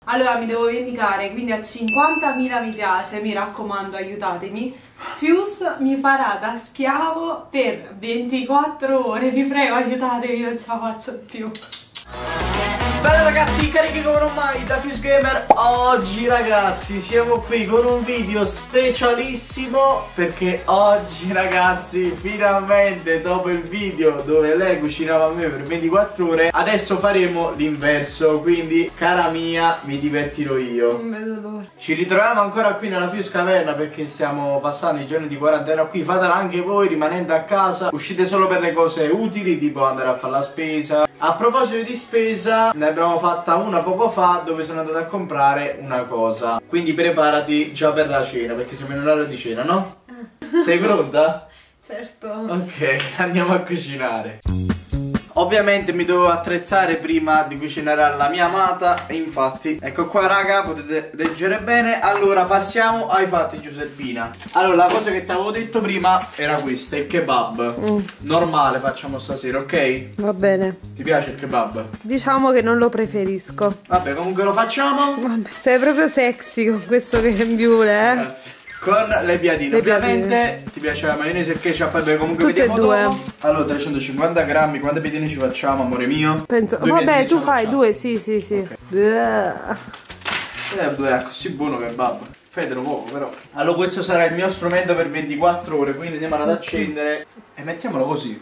Allora mi devo vendicare, quindi a 50.000 mi piace, mi raccomando, aiutatemi. Fuse mi farà da schiavo per 24 ore, vi prego aiutatemi, non ce la faccio più. Bene ragazzi, carichi come non mai da Fuse Gamer. Oggi ragazzi siamo qui con un video specialissimo, perché oggi ragazzi finalmente dopo il video dove lei cucinava a me per 24 ore adesso faremo l'inverso, quindi cara mia mi divertirò io. Non vedo l'ora. Ci ritroviamo ancora qui nella Fuse Caverna perché stiamo passando i giorni di quarantena qui. Fatela anche voi rimanendo a casa, uscite solo per le cose utili, tipo andare a fare la spesa. A proposito di spesa, ne abbiamo fatta una poco fa dove sono andato a comprare una cosa. Quindi preparati già per la cena, perché siamo in orario di cena, no? Sei pronta? Certo. Ok, andiamo a cucinare. Ovviamente mi dovevo attrezzare prima di cucinare alla mia amata e infatti ecco qua raga, potete leggere bene. Allora passiamo ai fatti Giuseppina. Allora la cosa che ti avevo detto prima era questa, il kebab normale facciamo stasera, ok? Va bene. Ti piace il kebab? Diciamo che non lo preferisco. Vabbè, comunque lo facciamo. Vabbè, sei proprio sexy con questo grembiule, eh? Grazie. Con le piadine. Ovviamente ti piace la maionese e il ketchup, vabbè, comunque tutte vediamo e due. dopo. Allora 350 grammi, quante piadine ci facciamo amore mio? Penso, Due vabbè tu fai facciamo. due, sì. Okay. È così buono kebab. Fedelo poco però. Allora questo sarà il mio strumento per 24 ore, quindi andiamo ad accendere e mettiamolo così.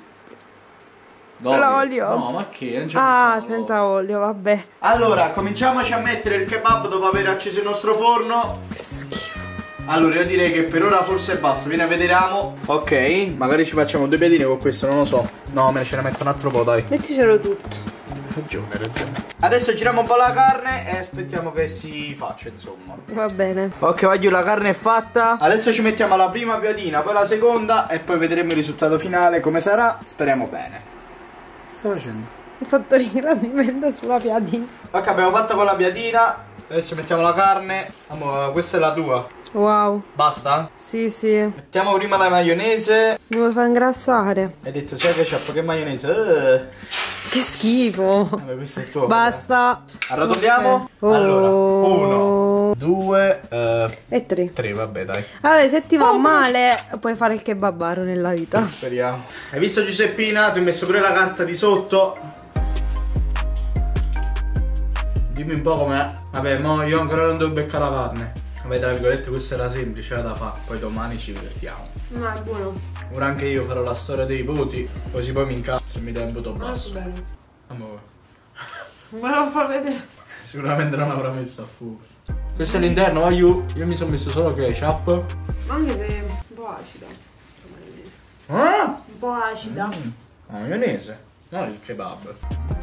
L'olio? No, ma che? Non c'è senza olio, vabbè. Allora, cominciamoci a mettere il kebab dopo aver acceso il nostro forno. Schifo. Allora io direi che per ora forse basta, vieni a vedere. Ok, magari ci facciamo due piadine con questo, non lo so. No, me ne ce ne metto un altro po', dai. Metticelo tutto. Ragione. Adesso giriamo un po' la carne e aspettiamo che si faccia, insomma. Va bene. Ok, voglio la carne è fatta. Adesso ci mettiamo la prima piadina, poi la seconda e poi vedremo il risultato finale come sarà. Speriamo bene. Che stai facendo? Ho fatto l'ingrandimento sulla piadina. Ok, abbiamo fatto con la piadina. Adesso mettiamo la carne. Amore, questa è la tua. Wow. Basta? Sì. Mettiamo prima la maionese. Mi vuoi far ingrassare? Hai detto sia ketchup che maionese. Che schifo. Vabbè, questo è il tuo. Basta. Arrotoliamo. Okay. Allora, 1, 2 e 3. 3, vabbè dai. Vabbè, se ti va male puoi fare il kebabaro nella vita. Speriamo. Hai visto Giuseppina? Ti ho messo pure la carta di sotto. Dimmi un po' com'è. Vabbè, mo io ancora non devo beccare la carne. Vabbè, tra virgolette questa era semplice da fare. Poi domani ci divertiamo. Ma è buono. Ora anche io farò la storia dei voti, così poi mi incazzo se mi dai un voto basso. Bene. Amore. Me lo fa vedere. Sicuramente non avrà messo a fuoco. Questo è l'interno, io mi sono messo solo ketchup. Anche se è un po' acida. Ah? Un po' acida. La maionese, no il kebab.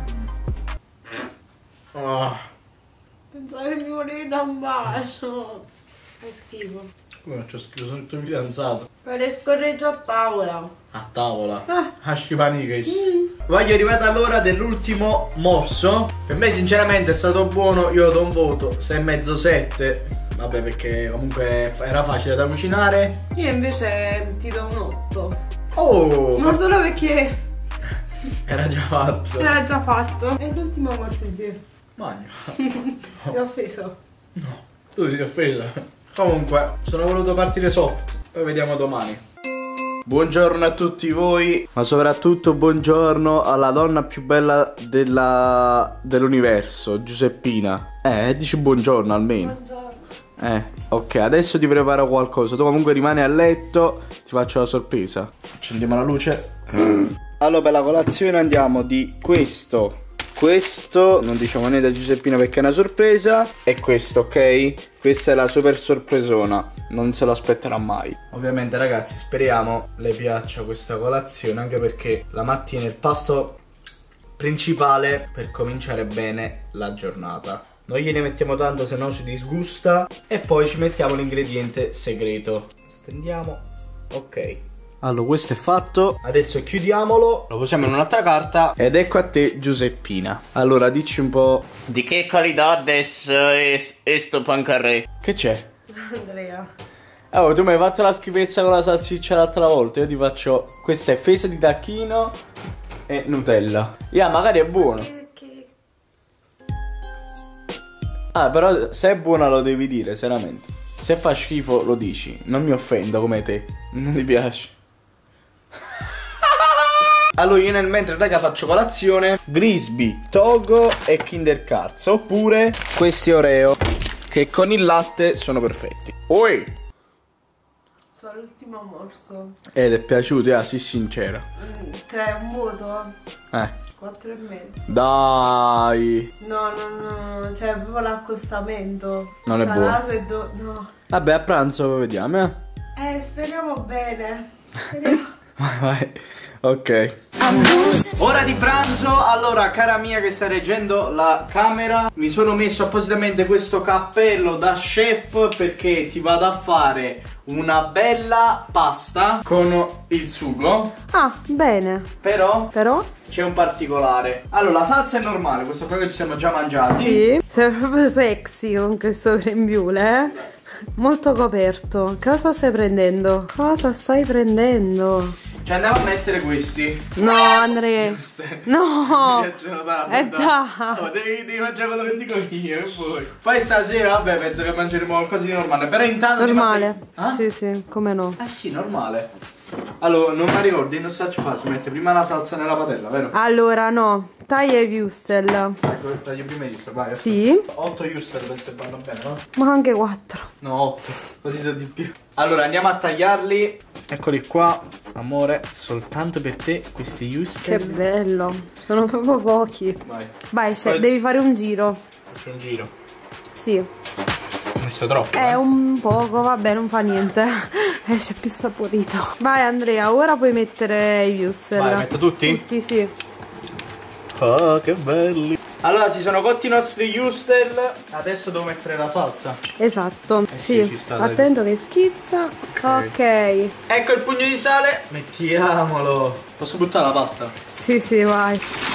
Oh. Pensavo che mi volevi da un bacio. È schifo. Come c'ho schifo, sono il tuo fidanzato. Fare scorreggio a tavola. A tavola. A schifaniches. Voglio arrivare all'ora dell'ultimo morso. Per me sinceramente è stato buono, io do un voto 6,5 7. Vabbè, perché comunque era facile da cucinare. Io invece ti do un 8. Oh! Ma solo perché Era già fatto. era già fatto. È l'ultimo morso, zio. Magno. Ti ho offeso. No, tu ti sei offesa. Comunque, sono voluto partire soft. Poi vediamo domani. Buongiorno a tutti voi, ma soprattutto buongiorno alla donna più bella dell'universo, Giuseppina. Dici buongiorno almeno. Buongiorno. Ok, adesso ti preparo qualcosa. Tu comunque rimani a letto, ti faccio la sorpresa. Accendiamo la luce. Allora, per la colazione andiamo di questo, non diciamo niente a Giuseppina perché è una sorpresa. E questo, ok? Questa è la super sorpresona, non se lo aspetterà mai. Ovviamente ragazzi, speriamo le piaccia questa colazione, anche perché la mattina è il pasto principale per cominciare bene la giornata. Non gliene mettiamo tanto, se no si disgusta. E poi ci mettiamo l'ingrediente segreto. Stendiamo. Ok. Allora, questo è fatto. Adesso chiudiamolo, lo posiamo in un'altra carta. Ed ecco a te Giuseppina. Allora, dici un po'. Di che qualità è sto pancarré? Che c'è? Andrea. Oh, tu mi hai fatto la schifezza con la salsiccia l'altra volta. Io ti faccio. Questa è fesa di tacchino e Nutella. Magari è buono. Ah, però se è buona lo devi dire, seriamente. Se fa schifo lo dici. Non mi offendo come te. Non ti piace. Allora io nel mentre raga faccio colazione Grisby, Togo e Kinder Cards. Oppure questi Oreo, che con il latte sono perfetti. Oi! Sono l'ultimo morso. Ed è piaciuto, sii sincera. Cioè un voto 4,5. Dai. No, cioè proprio l'accostamento. Non è buono. Salato e no. Vabbè, a pranzo vediamo, Speriamo bene. Speriamo. Vai. Ok. Ora di pranzo. Allora, cara mia che sta reggendo la camera, mi sono messo appositamente questo cappello da chef perché ti vado a fare una bella pasta con il sugo. Ah, bene. Però Però? c'è un particolare. Allora, la salsa è normale, questo qua che ci siamo già mangiati. Sì. Sei proprio sexy con questo grembiule, eh? Molto coperto. Cosa stai prendendo? Cosa stai prendendo? Ci andiamo a mettere questi. No, Andrea. No. Mi piacciono tanto. Dai. Oh, devi mangiare quello che dico io e poi. Poi stasera, vabbè, penso che mangeremo qualcosa di normale. Però intanto Normale. Ah? Sì, sì, come no. Sì, normale. Allora, non mi ricordi, non so ci fa, si mette prima la salsa nella padella, vero? Allora, no. Taglia i wurstel. Ecco, taglio prima i wurstel, vai. Sì. 8 wurstel penso che vanno bene, no? Ma anche 4. No, 8, così sono di più. Allora, andiamo a tagliarli. Eccoli qua, amore, soltanto per te questi wurstel. Che bello. Sono proprio pochi. Vai. Vai, Poi- devi fare un giro. Faccio un giro. Sì. Ho messo troppo. Un poco, vabbè, non fa niente. Esce più saporito. Vai, Andrea, ora puoi mettere i wurstel. Vai, metto tutti? Tutti, sì. Oh, che belli. Allora, si sono cotti i nostri wurstel. Adesso devo mettere la salsa. Esatto, sì, sì. ci sta, dai. Attento che schizza. Ok. Ecco il pugno di sale. Mettiamolo. Posso buttare la pasta? Sì, sì, vai.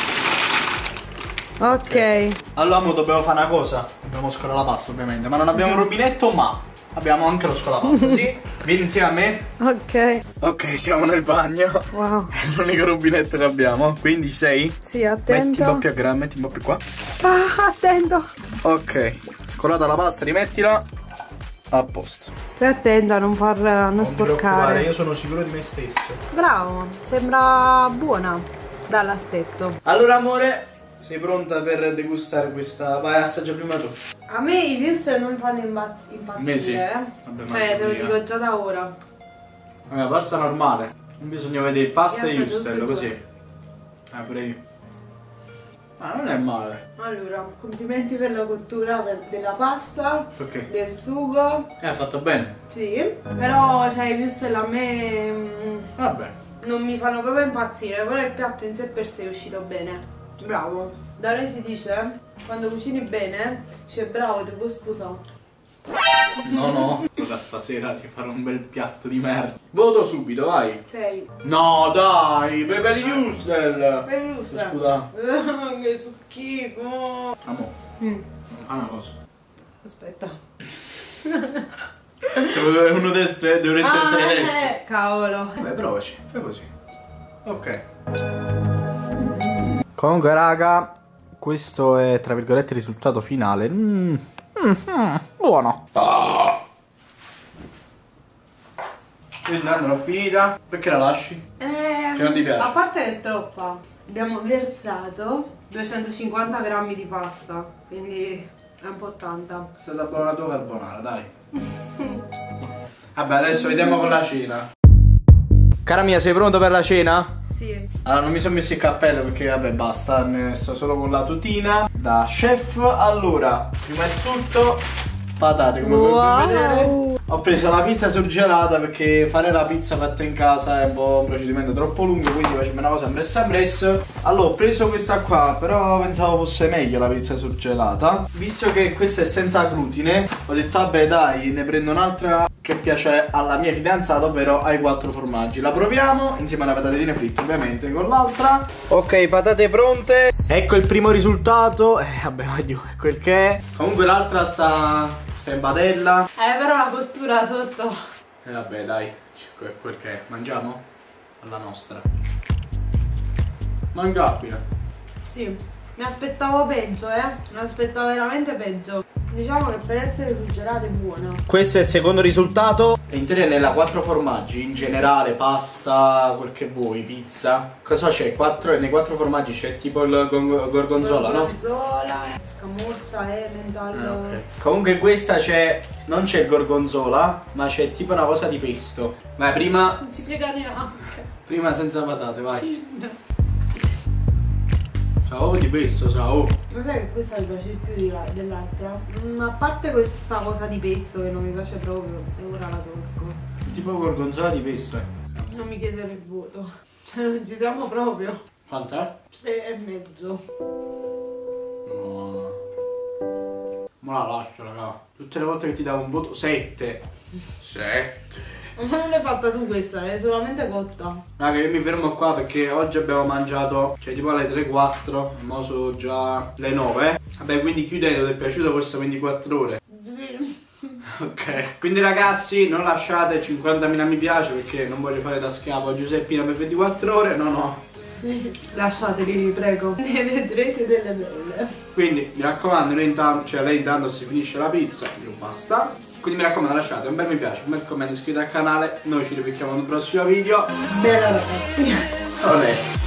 Ok. Allora, mo dobbiamo fare una cosa. Dobbiamo scolare la pasta, ovviamente. Ma non abbiamo un rubinetto, ma abbiamo anche lo scolapasta, sì? Vieni insieme a me. Ok. Ok, siamo nel bagno. Wow. È l'unico rubinetto che abbiamo. Quindi ci sei? Sì, Metti attento. un po' più a grande, metti un po' più qua. Ah, attento. Ok, scolata la pasta, rimettila. A posto. Stai attenta a non Non ti preoccupare, sporcare. io sono sicuro di me stesso. Bravo, sembra buona dall'aspetto. Allora, amore, sei pronta per degustare questa? Vai, assaggia prima tu. A me i wurstel non fanno impazzire, Me sì. eh. Vabbè, Cioè, te lo mangio dico già da ora. Vabbè, pasta normale. Non bisogna vedere pasta Io e assaggio wurstel, tutti e così. Pure io. Ma non è male. Allora, complimenti per la cottura della pasta, Ok. del sugo. Ha fatto bene. Sì, però cioè, i wurstel a me Vabbè. non mi fanno proprio impazzire, però il piatto in sé per sé è uscito bene. Bravo. Da noi si dice, quando cucini bene, dice bravo, ti puoi sposare. No, no. Da stasera ti farò un bel piatto di merda. Voto subito, vai. 6. No, dai, pepe di wurstel. Per i wurstel. Scusa. Che schifo. Amo, fa una cosa. Aspetta. Se uno destra dovresti essere destro. Cavolo. Vabbè, provaci, fai così. Ok. Comunque, raga, questo è tra virgolette il risultato finale. Buono. Quindi l'ho finita. Perché la lasci? Che non ti piace? A parte che è troppa. Abbiamo versato 250 grammi di pasta, quindi è un po' tanta. È stata buona la tua carbonara, dai. Vabbè, adesso vediamo con la cena. Cara mia, sei pronto per la cena? Sì. Allora, non mi sono messo il cappello perché vabbè basta, ne sto solo con la tutina da chef. Allora, prima di tutto patate come potete vedere. Ho preso la pizza surgelata perché fare la pizza fatta in casa è un po' un procedimento troppo lungo, quindi facciamo una cosa ambressa. Allora, ho preso questa qua, però pensavo fosse meglio la pizza surgelata. Visto che questa è senza glutine, ho detto vabbè dai, ne prendo un'altra che piace alla mia fidanzata, ovvero ai 4 formaggi. La proviamo insieme alle patatine fritte, ovviamente, con l'altra. Ok, patate pronte. Ecco il primo risultato. Vabbè, oddio, è quel che è. Comunque l'altra sta in padella. Però la cottura sotto. Vabbè, dai, è quel che è. Mangiamo? Alla nostra. Mangiabile. Sì. Mi aspettavo peggio, mi aspettavo veramente peggio. Diciamo che per essere surgelata è buona. Questo è il secondo risultato. L'interiore nella 4 formaggi, in generale pasta, quel che vuoi, pizza. Cosa c'è? Nei 4 formaggi c'è tipo il gorgonzola, no? Gorgonzola, scamorza, emmental. Ok. Comunque questa non c'è il gorgonzola, ma c'è tipo una cosa di pesto. Vai, prima... Non si frega neanche. Prima senza patate, vai. Sì. Ciao di pesto, ciao. Lo sai che questa mi piace di più dell'altra? A parte questa cosa di pesto che non mi piace proprio, e ora la tolgo. Tipo gorgonzola di pesto, Non mi chiedere il voto. Cioè non ci siamo proprio. Quant'è? 6,5. No. Ma la lascio, raga. Tutte le volte che ti davo un voto 7. 7. Ma non l'hai fatta tu questa, l'hai solamente cotta. Raga, io mi fermo qua perché oggi abbiamo mangiato, cioè tipo alle 3-4, mo sono già le 9. Vabbè, quindi chiudendo, ti è piaciuta questa 24 ore? Sì. Ok, quindi ragazzi non lasciate 50.000 mi piace perché non voglio fare da schiavo a Giuseppina per 24 ore, no. Lasciateli, vi prego. Ne vedrete delle belle. Quindi mi raccomando, lei intanto si finisce la pizza, io basta. Quindi mi raccomando, lasciate un bel mi piace, un bel commento, iscrivetevi al canale. Noi ci rivediamo nel prossimo video. Bella ragazzi. Olè.